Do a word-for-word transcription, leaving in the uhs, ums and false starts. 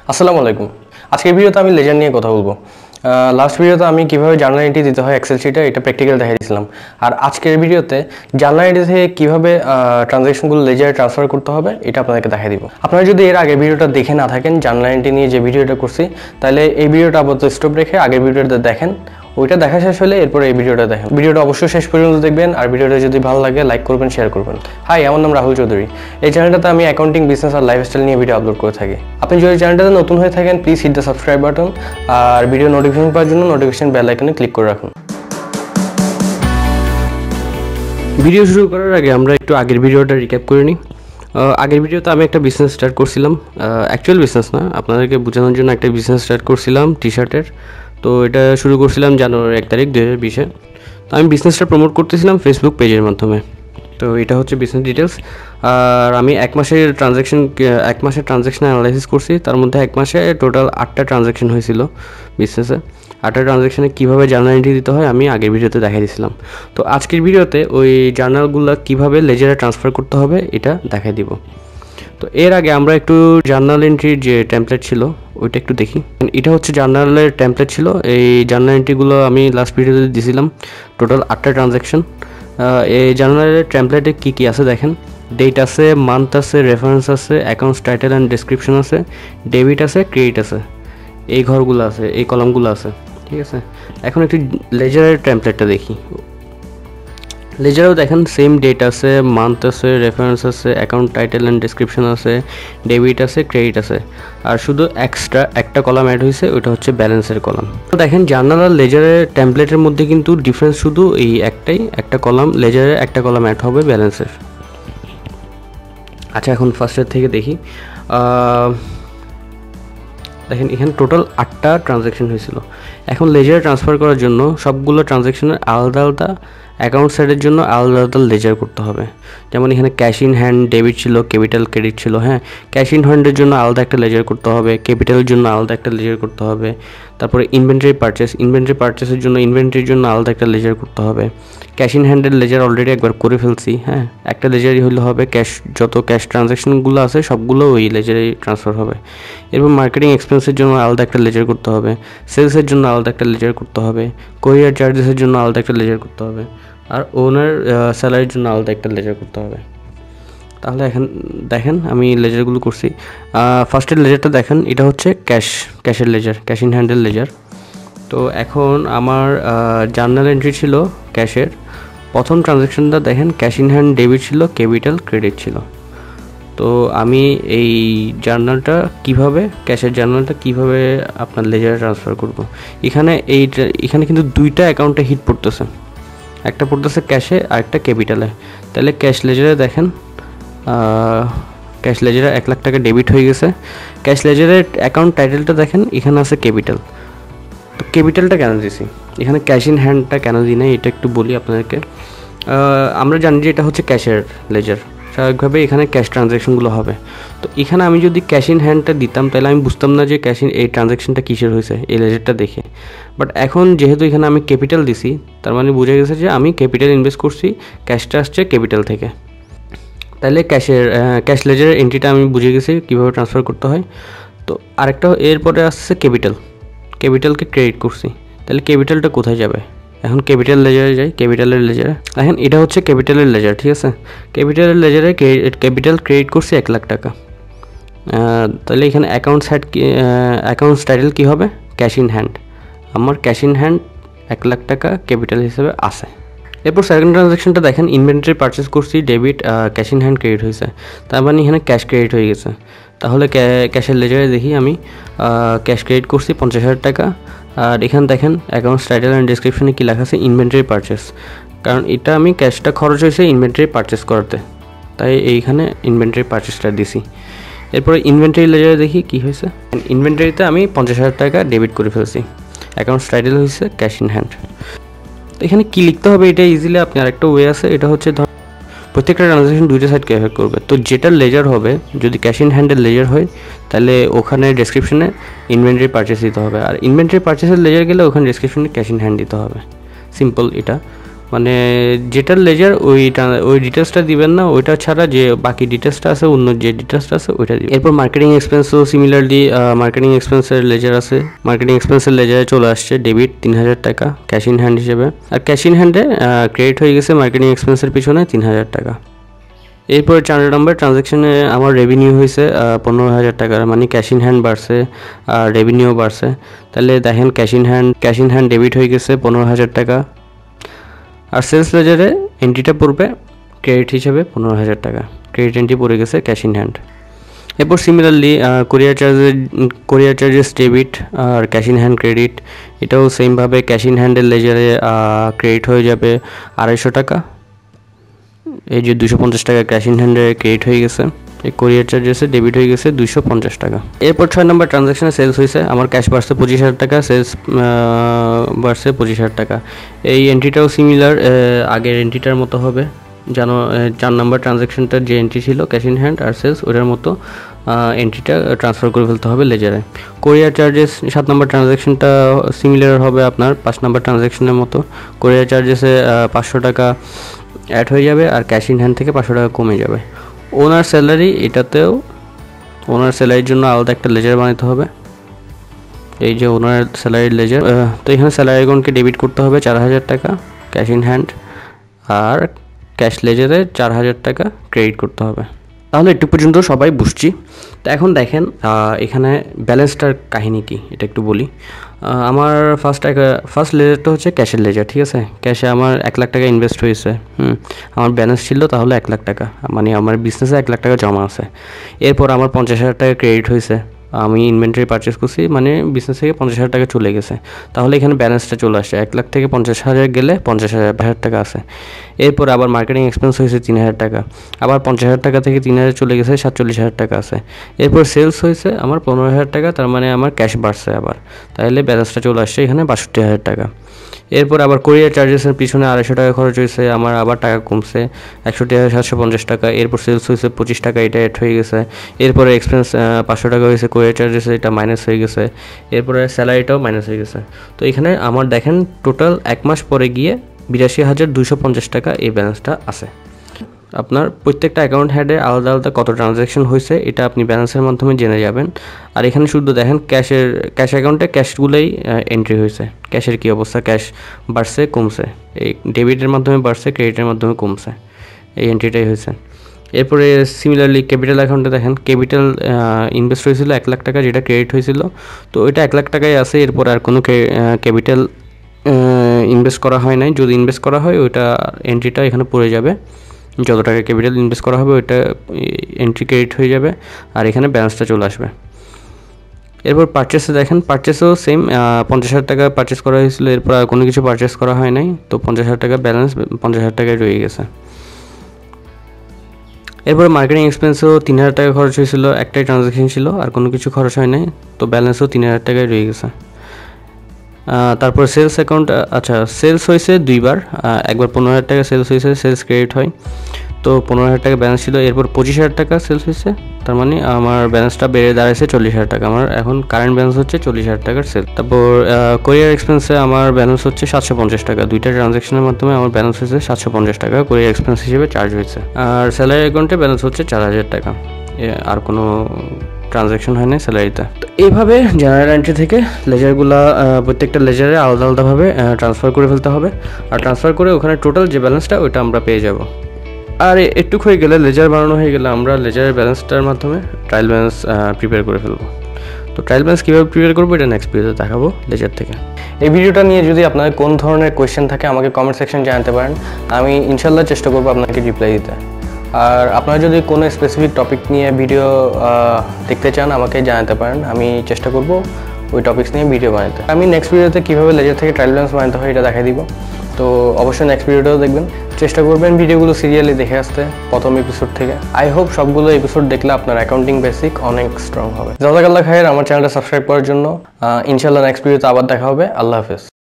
আসসালামু আলাইকুম। আজকের ভিডিওতে আমি লেজার নিয়ে কথা বলবো। লাস্ট ভিডিওতে আমি কিভাবে জার্নাল এন্ট্রি দিতে হয় এক্সেল শিটে এটা প্র্যাকটিক্যাল দেখাই দিয়েছিলাম। আর আজকের ভিডিওতে জার্নাল এন্ট্রি থেকে কীভাবে ট্রানজ্যাকশনগুলো লেজারে ট্রান্সফার করতে হবে এটা আপনাদেরকে দেখাই দিব। আপনারা যদি এর আগে ভিডিওটা দেখে না থাকেন, জার্নাল এন্ট্রি নিয়ে যে ভিডিওটা করছি, তাহলে এই ভিডিওটা আপাতত স্টপ রেখে আগের ভিডিওটা দেখেন। ওইটা দেখা শেষ হলে এরপরে এই ভিডিওটা দেখেন। ভিডিওটা অবশ্যই শেষ পর্যন্ত দেখবেন আর ভিডিওটা যদি ভালো লাগে লাইক করবেন, শেয়ার করবেন। হাই, আমার নাম রাহুল চৌধুরী। এই চ্যানেলটাতে আমি অ্যাকাউন্টিং, বিজনেস আর লাইফস্টাইল নিয়ে ভিডিও আপলোড করে থাকি। আপনি যদি চ্যানেলটাতে নতুন হয়ে থাকেন please hit the subscribe button আর ভিডিও নোটিফিকেশন পাওয়ার জন্য নোটিফিকেশন বেল আইকনে ক্লিক করে রাখুন। ভিডিও শুরু করার আগে আমরা একটু আগের ভিডিওটা রিক্যাপ করে নিই। আগের ভিডিওতে আমি একটা বিজনেস স্টার্ট করছিলাম, অ্যাকচুয়াল বিজনেস না, আপনাদেরকে বোঝানোর জন্য একটা বিজনেস স্টার্ট করছিলাম টি শার্টের। তো এটা শুরু করছিলাম জানুয়ারি এক তারিখ দুই হাজার বিশে। তো আমি বিজনেসটা প্রমোট করতেছিলাম ফেসবুক পেজের মাধ্যমে। তো এটা হচ্ছে বিজনেস ডিটেলস। আর আমি এক মাসের ট্রানজ্যাকশন এক মাসের ট্রানজ্যাকশন অ্যানালাইসিস করছি। তার মধ্যে এক মাসে টোটাল আটটা ট্রানজ্যাকশন হয়েছিল বিজনেসে। আটটা ট্রানজ্যাকশনে কীভাবে জার্নাল এন্ট্রি দিতে হয় আমি আগের ভিডিওতে দেখাই দিয়েছিলাম। তো আজকের ভিডিওতে ওই জার্নালগুলো কীভাবে লেজারে ট্রান্সফার করতে হবে এটা দেখাই দিব। তো এর আগে আমরা একটু জার্নাল এন্ট্রির যে টেমপ্লেট ছিল ওইটা একটু দেখি। এটা হচ্ছে জার্নালের টেমপ্লেট ছিল। এই জার্নাল এন্ট্রিগুলো আমি লাস্ট ভিডিওতে দিয়েছিলাম, টোটাল আটটা ট্রানজ্যাকশন। এই জার্নালের টেমপ্লেটে কী কী আছে দেখেন। ডেট আছে, মান্থ আছে, রেফারেন্স আছে, অ্যাকাউন্টস টাইটেল অ্যান্ড ডেসক্রিপশন আছে, ডেবিট আছে, ক্রেডিট আছে, এই ঘরগুলো আছে, এই কলামগুলো আছে, ঠিক আছে। এখন একটু লেজারের টেমপ্লেটটা দেখি। লেজারেও দেখেন সেম ডেট আছে, মান্থ আছে, রেফারেন্স আছে, অ্যাকাউন্ট টাইটেল অ্যান্ড ডেসক্রিপশন আছে, ডেবিট আছে, ক্রেডিট আছে। আর শুধু এক্সট্রা একটা কলাম অ্যাড হয়েছে, ওইটা হচ্ছে ব্যালেন্সের কলাম। তো দেখেন জার্নাল আর লেজারের টেমপ্লেটের মধ্যে কিন্তু ডিফারেন্স শুধু এই একটাই, একটা কলাম লেজারের, একটা কলাম অ্যাড হবে ব্যালেন্সের। আচ্ছা, এখন ফার্স্টের থেকে দেখি। দেখেন এখানে টোটাল আটটা ট্রানজ্যাকশন হয়েছিল। এখন লেজারে ট্রান্সফার করার জন্য সবগুলো ট্রানজ্যাকশনের আলাদা আলাদা অ্যাকাউন্ট সাইডের জন্য আলাদা আলাদা লেজার করতে হবে। যেমন এখানে ক্যাশ ইন হ্যান্ড ডেবিট ছিল, ক্যাপিটাল ক্রেডিট ছিল। হ্যাঁ, ক্যাশ ইন হ্যান্ডের জন্য আলাদা একটা লেজার করতে হবে, ক্যাপিটালের জন্য আলাদা একটা লেজার করতে হবে। তারপরে ইনভেন্টরি পারচেস, ইনভেন্টরি পারচেসের জন্য ইনভেন্টরির জন্য আলাদা একটা লেজার করতে হবে। ক্যাশ ইন হ্যান্ডের লেজার অলরেডি একবার করে ফেলছি। হ্যাঁ, একটা লেজারই হলে হবে, ক্যাশ যত ক্যাশ ট্রানজ্যাকশনগুলো আছে সবগুলো ওই লেজারেই ট্রান্সফার হবে। এরপর মার্কেটিং এক্সপেন্সের জন্য আলাদা একটা লেজার করতে হবে, সেলসের জন্য আলাদা একটা লেজার করতে হবে, কোরিয়ার চার্জেসের জন্য আলাদা একটা লেজার করতে হবে, আর ওনার স্যালারির জন্য আলাদা একটা লেজার করতে হবে। তাহলে এখন দেখেন আমি লেজারগুলো করছি। ফার্স্টের লেজারটা দেখেন, এটা হচ্ছে ক্যাশ ক্যাশের ledger, cash in handle ledger. তো এখন আমার জার্নাল এন্ট্রি ছিল ক্যাশের। প্রথম ট্রানজ্যাকশনটা দেখেন ক্যাশ ইন হ্যান্ড ডেবিট ছিল, ক্যাপিটাল ক্রেডিট ছিল। তো আমি এই জার্নালটা কিভাবে, ক্যাশের জার্নালটা কিভাবে আপনার লেজারে ট্রান্সফার করব। এখানে এই এখানে কিন্তু দুইটা অ্যাকাউন্টে হিট পড়তেছে, একটা পড়তেছে ক্যাশে আর একটা ক্যাপিটালে। তাহলে ক্যাশ লেজারে দেখেন ক্যাশ লেজারে এক লাখ টাকা ডেবিট হয়ে গেছে। ক্যাশ লেজারের অ্যাকাউন্ট টাইটেলটা দেখেন এখানে আছে ক্যাপিটাল। তো ক্যাপিটালটা কেন দিয়েছি, এখানে ক্যাশ ইন হ্যান্ডটা কেন দিই না এটা একটু বলি আপনাদেরকে। আমরা জানি যে এটা হচ্ছে ক্যাশের লেজার, স্বাভাবিকভাবে এখানে ক্যাশ ট্রানজ্যাকশনগুলো হবে। তো এখানে আমি যদি ক্যাশ ইন হ্যান্ডটা দিতাম তাহলে আমি বুঝতাম না যে ক্যাশ ইন এই ট্রানজ্যাকশনটা কিসের হয়েছে এই লেজারটা দেখে। বাট এখন যেহেতু এখানে আমি ক্যাপিটাল দিছি, তার মানে বোঝা গেছে যে আমি ক্যাপিটাল ইনভেস্ট করছি, ক্যাশটা আসছে ক্যাপিটাল থেকে। তাহলে ক্যাশের ক্যাশ লেজারের এন্ট্রিটা আমি বুঝে গেছি কীভাবে ট্রান্সফার করতে হয়। তো আরেকটা এরপরে আসছে ক্যাপিটাল, ক্যাপিটালকে ক্রেডিট করছি। তাহলে ক্যাপিটালটা কোথায় যাবে, এখন ক্যাপিটাল লেজারে যাই। ক্যাপিটালের লেজারে এখন এটা হচ্ছে ক্যাপিটালের লেজার, ঠিক আছে। ক্যাপিটালের লেজারে ক্যাপিটাল ক্রেডিট করছি এক লাখ টাকা। তাহলে এখানে অ্যাকাউন্টস হ্যাড অ্যাকাউন্টস টাইটেল কী হবে, ক্যাশ ইন হ্যান্ড। আমার ক্যাশ ইন হ্যান্ড এক লাখ টাকা ক্যাপিটাল হিসেবে আসে। এরপর সেকেন্ড ট্রানজ্যাকশনটা দেখেন ইনভেন্টরি পারচেস করছি, debit cash in hand credit হয়েছে, তার মানে এখানে ক্যাশ ক্রেডিট হয়ে গেছে। তাহলে ক্যাশের লেজারে দেখি আমি ক্যাশ ক্রেডিট করছি পঞ্চাশ হাজার টাকা। আর এখানে দেখেন অ্যাকাউন্টস টাইটেল অ্যান্ড ডেসক্রিপশনে কী লেখা আছে, ইনভেন্টরি পারচেস, কারণ এটা আমি ক্যাশটা খরচ হয়েছে ইনভেন্টরি পারচেস করতে, তাই এইখানে ইনভেন্টরি পারচেসটা দিছি। এরপরে ইনভেন্টরি লেজারে দেখি কী হয়েছে, ইনভেন্টরিতে আমি পঞ্চাশ হাজার টাকা ডেবিট করে ফেলছি, অ্যাকাউন্টস টাইটেল হয়েছে ক্যাশ ইন হ্যান্ড। এখানে কী লিখতে হবে এটা ইজিলি আপনি আরেকটা ওয়ে আছে, এটা হচ্ছে ধর প্রত্যেকটা ট্রানজ্যাকশন দুইটা সাইড ক্যাফে করবে। তো যেটা লেজার হবে, যদি ক্যাশ ইন হ্যান্ডের লেজার হয় তাহলে ওখানে ডেসক্রিপশনে ইনভেন্টরি পারচেস দিতে হবে, আর ইনভেন্টরি পারচেসের লেজার গেলে ওখানে ডেসক্রিপশনে ক্যাশ ইন হ্যান্ড দিতে হবে। সিম্পল এটা। মানে যেটার লেজার ওই ওই ডিটেলসটা দিবেন না, ওইটা ছাড়া যে বাকি ডিটেলসটা আছে, অন্য যে ডিটেলসটা আছে ওইটা দিবেন। এরপর মার্কেটিং এক্সপেন্সও সিমিলারলি মার্কেটিং এক্সপেন্সের লেজার আছে, মার্কেটিং এক্সপেন্সের লেজারে চলে আসছে ডেবিট তিন হাজার টাকা ক্যাশ ইন হ্যান্ড হিসেবে, আর ক্যাশ ইন হ্যান্ডে ক্রেডিট হয়ে গেছে মার্কেটিং এক্সপেন্সের পিছনে তিন হাজার টাকা। এরপরে চার নম্বর ট্রানজ্যাকশনে আমার রেভিনিউ হয়েছে পনেরো হাজার টাকার, মানে ক্যাশ ইন হ্যান্ড বাড়ছে আর রেভিনিউ বাড়ছে। তাহলে দেখেন cash in hand cash in hand debit হয়ে গেছে পনেরো হাজার টাকা, আর সেলস লেজারে এন্ট্রিটা পড়বে ক্রেডিট হিসেবে পনেরো হাজার টাকা, ক্রেডিট এন্ট্রি পড়ে গেছে ক্যাশ ইন হ্যান্ড। এরপর সিমিলারলি কোরিয়ার চার্জের কোরিয়ার চার্জেস ডেবিট আর ক্যাশ ইন হ্যান্ড ক্রেডিট, এটাও সেমভাবে ক্যাশ ইন হ্যান্ডের লেজারে ক্রেডিট হয়ে যাবে আড়াইশো টাকা। এই যে দুশো পঞ্চাশ টাকা ক্যাশ ইন হ্যান্ডে ক্রেডিট হয়ে গেছে, এই কোরিয়ার চার্জেসে ডেবিট হয়ে গেছে দুশো পঞ্চাশ টাকা। এরপর ছয় নম্বর ট্রানজ্যাকশনে সেলস হয়েছে আমার, ক্যাশ বাড়ছে পঁচিশ হাজার টাকা, সেলস বাড়ছে পঁচিশ হাজার টাকা। এই এন্ট্রিটাও সিমিলার আগের এন্ট্রিটার মতো হবে, জানো চার নম্বর ট্রানজ্যাকশনটার যে এন্ট্রি ছিল ক্যাশ ইন হ্যান্ড আর সেলস, ওটার মতো এন্ট্রিটা ট্রান্সফার করে ফেলতে হবে লেজারে। কোরিয়ার চার্জেস সাত নম্বর ট্রানজ্যাকশনটা সিমিলার হবে আপনার পাঁচ নম্বর ট্রানজ্যাকশনের মতো, কোরিয়ার চার্জেসে পাঁচশো টাকা অ্যাড হয়ে যাবে আর ক্যাশ ইন হ্যান্ড থেকে পাঁচশো টাকা কমে যাবে। ওনার স্যালারি, এটাতেও ওনার স্যালারির জন্য আলাদা একটা লেজার বানাতে হবে, এই যে ওনার স্যালারির লেজার। তো এখানে স্যালারি অ্যাকাউন্টকে ডেবিট করতে হবে চার হাজার টাকা ক্যাশ ইন হ্যান্ড, আর ক্যাশ লেজারে চার হাজার টাকা ক্রেডিট করতে হবে। তাহলে একটু পর্যন্ত সবাই বুঝছি। তো এখন দেখেন এখানে ব্যালেন্সটার কাহিনী কি এটা একটু বলি। আমার ফার্স্ট ফার্স্ট লেজারটা হচ্ছে ক্যাশের লেজার, ঠিক আছে। ক্যাশে আমার এক লাখ টাকা ইনভেস্ট হয়েছে, হুম আমার ব্যালেন্স ছিল তাহলে এক লাখ টাকা, মানে আমার বিজনেসে এক লাখ টাকা জমা আছে। এরপর আমার পঞ্চাশ হাজার টাকা ক্রেডিট হয়েছে, আমি ইনভেন্টরি পারচেস করছি, মানে বিজনেস থেকে পঞ্চাশ হাজার টাকা চলে গেছে, তাহলে এখানে ব্যালেন্সটা চলে আসছে এক লাখ থেকে পঞ্চাশ হাজার গেলে পঞ্চাশ হাজার হাজার টাকা আছে। এরপর আবার মার্কেটিং এক্সপেন্স হয়েছে তিন হাজার টাকা, আবার পঞ্চাশ হাজার টাকা থেকে তিন হাজার চলে গেছে সাতচল্লিশ হাজার টাকা আছে। এরপর সেলস হয়েছে আমার পনেরো হাজার টাকা, তার মানে আমার ক্যাশ বাড়ছে আবার, তাহলে ব্যালেন্সটা চলে আসছে এখানে বাষট্টি হাজার টাকা। এরপর আবার কোরিয়ার চার্জেসের পিছনে আড়াইশো টাকা খরচ হয়েছে, আমার আবার টাকা কমছে একষট্টি হাজার সাতশো পঞ্চাশ টাকা। এরপর সেলস হয়েছে পঁচিশ টাকা, এটা অ্যাড হয়ে গেছে। এরপরে এক্সপেন্স পাঁচশো টাকা হয়েছে, কোরিয়ার চার্জেস এটা মাইনাস হয়ে গেছে। এরপরে স্যালারিটাও মাইনাস হয়ে গেছে। তো এখানে আমার দেখেন টোটাল এক মাস পরে গিয়ে বিরাশি হাজার দুইশো পঞ্চাশ টাকা এই ব্যালেন্সটা আছে। আপনার প্রত্যেকটা অ্যাকাউন্ট হেডে আলাদা আলাদা কত ট্রানজ্যাকশন হয়েছে এটা আপনি ব্যালেন্সের মাধ্যমে জেনে যাবেন। আর এখানে শুধু দেখেন ক্যাশের ক্যাশ অ্যাকাউন্টে ক্যাশগুলোই এন্ট্রি হয়েছে, ক্যাশের কী অবস্থা, ক্যাশ বাড়ছে কমছে, এই ডেবিটের মাধ্যমে বাড়ছে ক্রেডিটের মাধ্যমে কমছে, এই এন্ট্রিটাই হয়েছে। এরপরে সিমিলারলি ক্যাপিটাল অ্যাকাউন্টে দেখেন ক্যাপিটাল ইনভেস্ট হয়েছিল এক লাখ টাকা, যেটা ক্রেডিট হয়েছিল, তো ওইটা এক লাখ টাকাই আছে। এরপর আর কোনো ক্যাপিটাল ইনভেস্ট করা হয় নাই, যদি ইনভেস্ট করা হয় ওইটা এন্ট্রিটা এখানে পড়ে যাবে, যত টাকা ক্যাপিটাল ইনভেস্ট করা হবে ওইটা এন্ট্রি ক্রেডিট হয়ে যাবে আর এখানে ব্যালেন্সটা চলে আসবে। এরপর পারচেসে দেখেন পারচেসও সেম, পঞ্চাশ হাজার টাকা পারচেস করা হয়েছিল, এরপর আর কোনো কিছু পারচেস করা হয় নাই, তো পঞ্চাশ হাজার টাকা ব্যালেন্স পঞ্চাশ হাজার টাকায় রয়ে গেছে। এরপর মার্কেটিং এক্সপেন্সও তিন হাজার টাকা খরচ হয়েছিল, একটাই ট্রানজ্যাকশন ছিল আর কোনো কিছু খরচ হয় নাই, তো ব্যালেন্সও তিন হাজার টাকায় রয়ে গেছে। তারপর সেলস অ্যাকাউন্ট, আচ্ছা সেলস হয়েছে দুইবার, একবার পনেরো হাজার টাকা সেলস হয়েছে, সেলস ক্রেডিট হয়, তো পনেরো হাজার টাকা ব্যালেন্স ছিল। এরপর পঁচিশ হাজার টাকা সেলস হয়েছে, তার মানে আমার ব্যালেন্সটা বেড়ে দাঁড়াইছে চল্লিশ হাজার টাকা, আমার এখন কারেন্ট ব্যালেন্স হচ্ছে চল্লিশ হাজার টাকার সেল। তারপর কোরিয়ার এক্সপেন্সে আমার ব্যালেন্স হচ্ছে সাতশো পঞ্চাশ টাকা, দুইটা ট্রানজ্যাকশনের মাধ্যমে আমার ব্যালেন্স হয়েছে সাতশো পঞ্চাশ টাকা, কোরিয়ার এক্সপেন্স হিসেবে চার্জ হয়েছে। আর স্যালারি অ্যাকাউন্টে ব্যালেন্স হচ্ছে চার হাজার টাকা, আর কোনো ট্রানজ্যাকশন হয় না স্যালারিতে। তো এইভাবে জেনারেল এন্ট্রি থেকে লেজারগুলো প্রত্যেকটা লেজারে আলাদা আলাদাভাবে ট্রান্সফার করে ফেলতে হবে, আর ট্রান্সফার করে ওখানে টোটাল যে ব্যালেন্সটা ওইটা আমরা পেয়ে যাব। আর একটু হয়ে গেলে লেজার বানানো হয়ে গেলে আমরা লেজারের ব্যালেন্সটার মাধ্যমে ট্রায়াল ব্যালেন্স প্রিপেয়ার করে ফেলবো। তো ট্রায়াল ব্যালেন্স কীভাবে প্রিপেয়ার করবো এটা নেক্সট ভিডিওতে দেখাবো লেজার থেকে। এই ভিডিওটা নিয়ে যদি আপনাদের কোন ধরনের কোয়েশ্চেন থাকে আমাকে কমেন্ট সেকশন জানাতে পারেন, আমি ইনশাল্লাহ চেষ্টা করবো আপনাকে রিপ্লাই দিতে। আর আপনারা যদি কোনো স্পেসিফিক টপিক নিয়ে ভিডিও দেখতে চান আমাকে জানাতে পারেন, আমি চেষ্টা করব ওই টপিকস নিয়ে ভিডিও বানাতে। আমি নেক্সট ভিডিওতে কীভাবে লেজার থেকে ট্রায়াল ব্যালেন্স বানাতে হয় এটা দেখাই দিব, তো অবশ্যই নেক্সট ভিডিওটাও দেখবেন। চেষ্টা করবেন ভিডিওগুলো সিরিয়ালি দেখে আসতে প্রথম এপিসোড থেকে। আই হোপ সবগুলো এপিসোড দেখলে আপনার অ্যাকাউন্টিং বেসিক অনেক স্ট্রং হবে। জাযাকাল্লাহ খায়ের, আমার চ্যানেলটা সাবস্ক্রাইব করার জন্য। ইনশাল্লাহ নেক্সট ভিডিওতে আবার দেখা হবে। আল্লাহ হাফেজ।